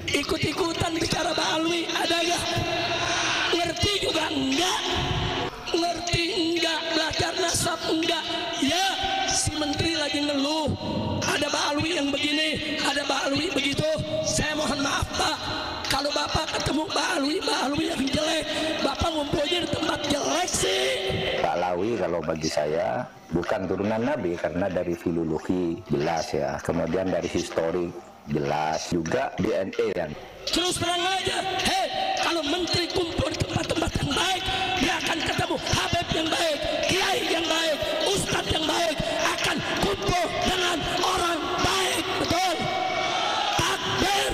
ikut-ikutan bicara Pak Alwi, ada gak? Ngerti juga enggak? Ngerti enggak? Belajar nasab enggak? Ya, si menteri lagi ngeluh, ada Pak Alwi yang begini, ada Pak Alwi begitu. Saya mohon maaf Pak, kalau Bapak ketemu Pak Alwi yang jelek, Bapak ngumpulnya di tempat jelek sih. Pak Alawi kalau bagi saya bukan turunan Nabi, karena dari filologi jelas ya, kemudian dari histori jelas, juga DNA kan. Terus terang aja, hei, kalau menteri kumpul di tempat-tempat yang baik, dia akan ketemu habib yang baik, kiai yang baik, ustadz yang baik, akan kumpul dengan orang baik, betul? Takbir.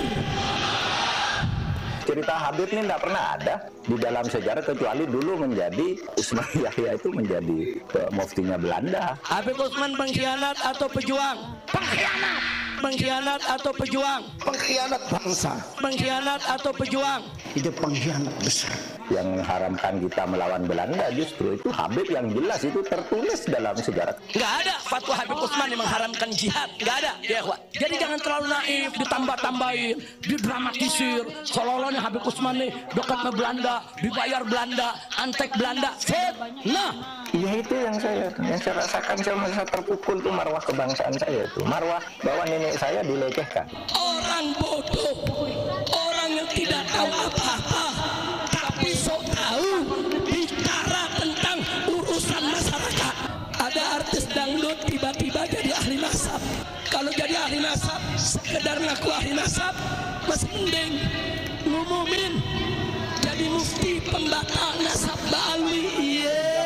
Cerita Habib ini tidak pernah ada di dalam sejarah, kecuali dulu menjadi Usman Yahya itu menjadi muftinya Belanda. Habib Utsman pengkhianat atau pejuang? Pengkhianat. Pengkhianat atau pejuang? Pengkhianat bangsa. Pengkhianat atau pejuang? Itu pengkhianat besar. Yang mengharamkan kita melawan Belanda justru itu Habib, yang jelas itu tertulis dalam sejarah. Nggak ada fatwa Habib Utsman yang mengharamkan jihad, nggak ada ya ikhwan. Jadi jangan terlalu naif, ditambah-tambahin, didramatisir seolah-olahnya Habib Utsman nih dekat sama Belanda, dibayar Belanda, antek Belanda. Nah, iya, itu yang saya rasakan. Saya merasa terpukul tuh marwah kebangsaan saya itu, marwah bahwa nenek saya dilecehkan. orang bodoh, orang yang tidak tahu apa-apa, tapi sok tahu bicara tentang urusan masyarakat. Ada artis dangdut tiba-tiba jadi ahli nasab. Kalau jadi ahli nasab, sekedar ngaku ahli nasab, masih mending ngumumin jadi mufti pembatal nasab Alwi.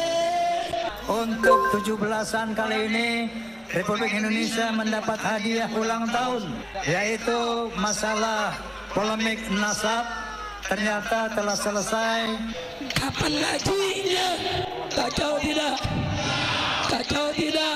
Untuk 17-an kali ini Republik Indonesia mendapat hadiah ulang tahun, yaitu masalah polemik nasab ternyata telah selesai. Kapan ngajinya? Kacau tidak? Kacau tidak?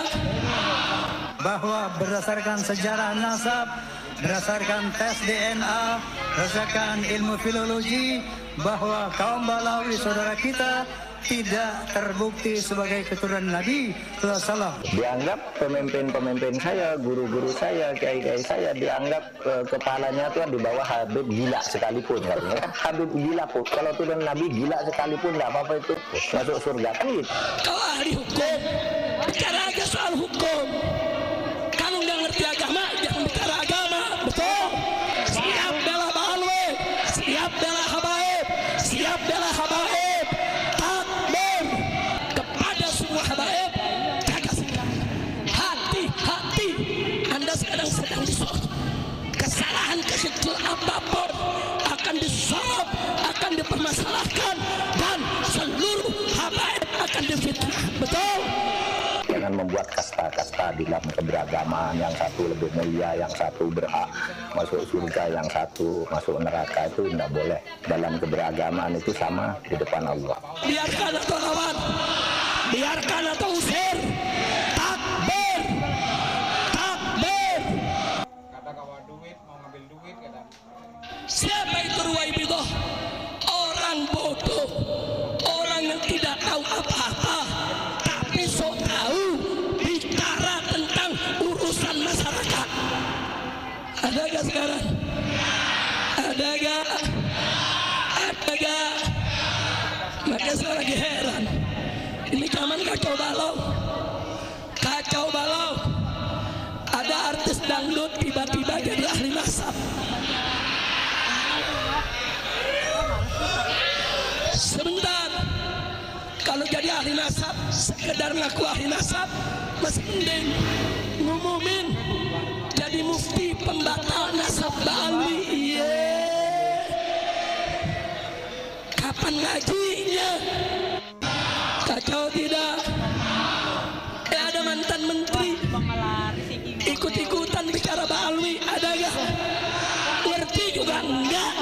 Bahwa berdasarkan sejarah nasab, berdasarkan tes DNA, berdasarkan ilmu filologi, bahwa kaum Balawi saudara kita tidak terbukti sebagai keturunan Nabi SAW. Dianggap pemimpin-pemimpin saya, guru-guru saya, kiai-kiai saya, dianggap kepalanya tuh di bawah Habib gila sekalipun. Kan Habib gila pun, kalau turunan Nabi gila sekalipun nggak apa-apa itu masuk surga kan gitu. Kau ahli hukum, bicara aja soal hukum. Kamu nggak ngerti agama, jangan bicara agama, betul? Siap bela Pak Alwi, siap bela habaib, siap bela habaib. Takbir kepada semua habaib, jaga sikap. Hati-hati, Anda sekarang sedang disorot. Kesalahan kecil apapun akan disorot, akan dipermasalahkan, dan seluruh habaib akan difitnah, betul? Jangan membuat kasta-kasta di dalam keberagaman, yang satu lebih mulia, yang satu berhak masuk surga, yang satu masuk neraka, itu tidak boleh. Dalam keberagaman itu sama di depan Allah. Biarkan atau lawan, biarkan atau usir. Takbir, takbir. Kadang kawan duit, mau ngambil duit kadang. Siapa itu Ruwaibidah? Orang bodoh, orang yang tidak tahu apa-apa, tapi sok tahu bicara tentang urusan masyarakat. Ada gak sekarang? Ada gak? Ada gak? Maka saya lagi heran. Ini zaman kacau balau. Kacau balau. Ada artis dangdut tiba-tiba jadi ahli nasab. Sebentar, kalau jadi ahli nasab, sekedar ngaku ahli nasab, masih mending ngumumin jadi mufti pembatal nasab Alwi. Kapan ngajinya? Kacau tidak? Ada mantan menteri ikut-ikutan bicara Pak Alwi, ada gak? Ngerti juga enggak?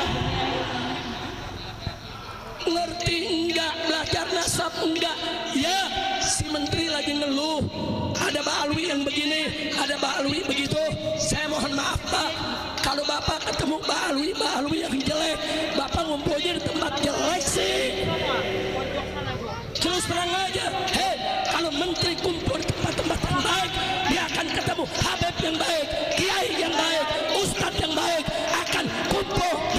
Ngerti enggak? Belajar nasab enggak? Ya, si menteri lagi ngeluh, ada Pak Alwi yang begini, ada Pak Alwi begitu. Saya mohon maaf Pak, kalau Bapak ketemu Pak Alwi yang jelek, Bapak ngumpulnya di tempat jelek sih. Terus terang aja, hei, kalau menteri kumpul di tempat-tempat yang baik, dia akan ketemu habib yang baik, kiai yang baik, ustadz yang baik, akan kumpul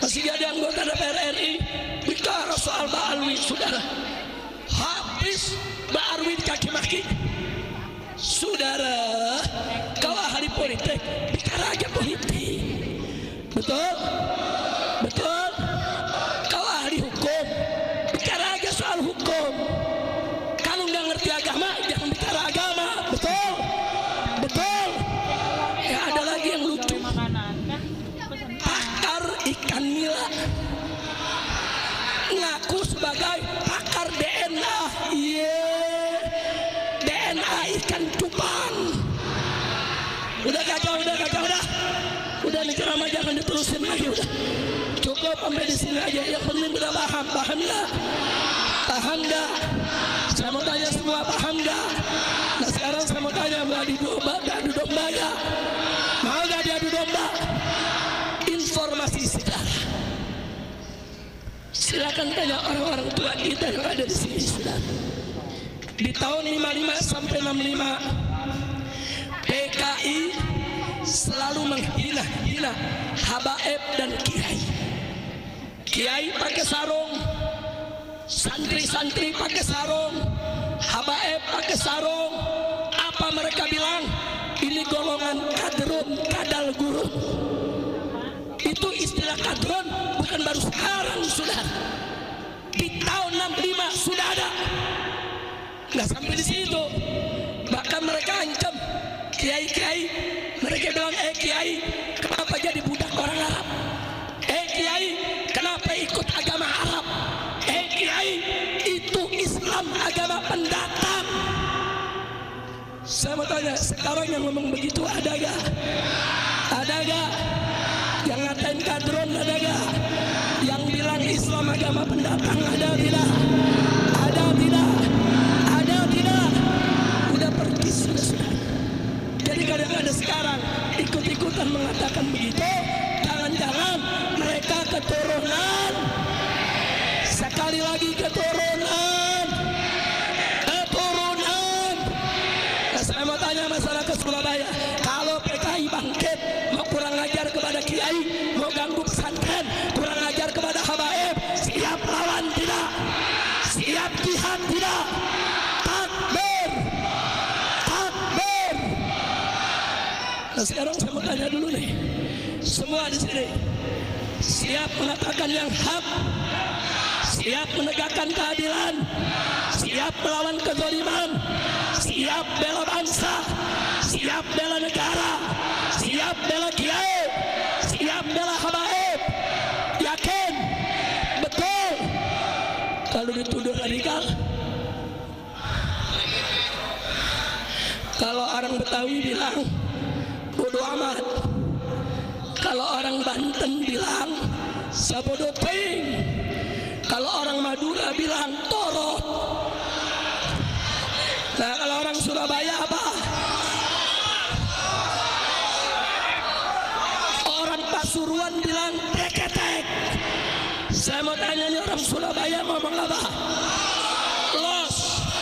masih jadi anggota DPR RI, bicara soal Mbak Alwi, saudara. Habis Mbak Alwi dikaki maki. Saudara, kalau ahli politik bicara aja politik, betul? Betul? Kalau ahli hukum bicara aja soal hukum. Kalau nggak ngerti agama jangan bicara agama, betul? Betul? Ya ada lagi yang lucu. Pakar ikan nila ngaku sebagai pakar DNA. DNA ikan cupang. Udah kacau, udah nih ceramah jangan diterusin lagi, udah cukup sampai di sini aja. Yang penting udah paham nggak? Paham nggak? Saya mau tanya semua, paham nggak? Nah sekarang saya mau tanya, mau adu domba ya? Mau nggak diadu domba? Informasi saudara, silakan tanya orang-orang tua kita yang ada di sini, saudara. Di tahun 55 sampai 65 PKI selalu menghina habaib dan kiai. Kiai pakai sarung, santri-santri pakai sarung, habaib pakai sarung. Apa mereka bilang? Ini golongan kadrun, kadal gurun. Itu istilah kadrun bukan baru sekarang, saudara. Di tahun 65 sudah ada. Nggak sampai di situ, bahkan mereka ancam kiai-kiai. Mereka bilang, kiai, kenapa jadi budak orang Arab? Kiai, kenapa ikut agama Arab? Kiai, itu Islam agama pendatang. Saya mau tanya, sekarang yang ngomong begitu ada gak? Ada gak? Yang ngatain kadron ada gak? Yang bilang Islam agama pendatang ada tidak? Ada tidak? Udah pergi sudah. Jadi kalau yang ada sekarang ikut-ikutan mengatakan begitu, jangan-jangan mereka keturunan. Sekali lagi keturunan. Nah, saya mau tanya masyarakat Surabaya, kalau PKI bangkit mau kurang ajar kepada kiai, mau ganggu pesantren, kurang ajar kepada habaib, siap lawan tidak? Siap jihad tidak? Nah, sekarang saya mau tanya dulu nih, semua di sini siap mengatakan yang hak, siap menegakkan keadilan, siap melawan kezaliman, siap bela bangsa, siap bela negara, siap bela kiai, siap bela habaib. Yakin? Betul? Kalau dituduh radikal, kalau orang Betawi bilang bodo amat, kalau orang Banten bilang sabodo ping, kalau orang Madura bilang torot. Nah kalau orang Surabaya apa? Orang Pasuruan bilang teketek. Saya mau tanya nih, orang Surabaya ngomong apa? Los.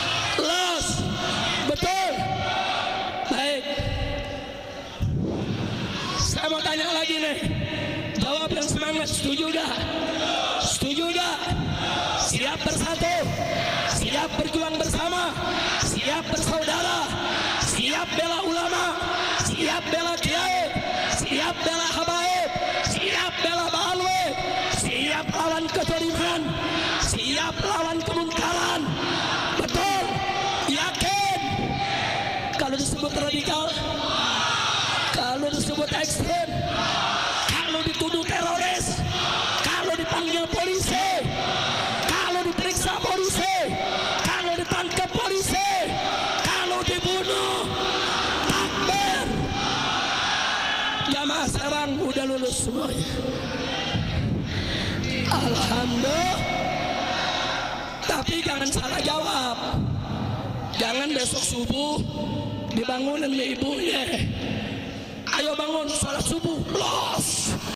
Betul? Baik. Saya mau tanya lagi nih, jawab yang semangat. Setuju gak? Siap bersatu, siap berjuang bersama, siap bersaudara, siap bela ulama, siap bela kiai, siap bela habaib, siap bela balwe, siap lawan kezaliman, siap lawan kemungkaran. Betul? Yakin? Kalau disebut radikal, kalau disebut ekstrem, kalau dituduh teroris, kalau dipanggil polisi, kalau diperiksa polisi, kalau ditangkap polisi, kalau dibunuh, takbir. Jamaah sekarang udah lulus semuanya, alhamdulillah. Tapi jangan salah jawab, jangan besok subuh dibangunin ibunya, ayo bangun sholat subuh, los.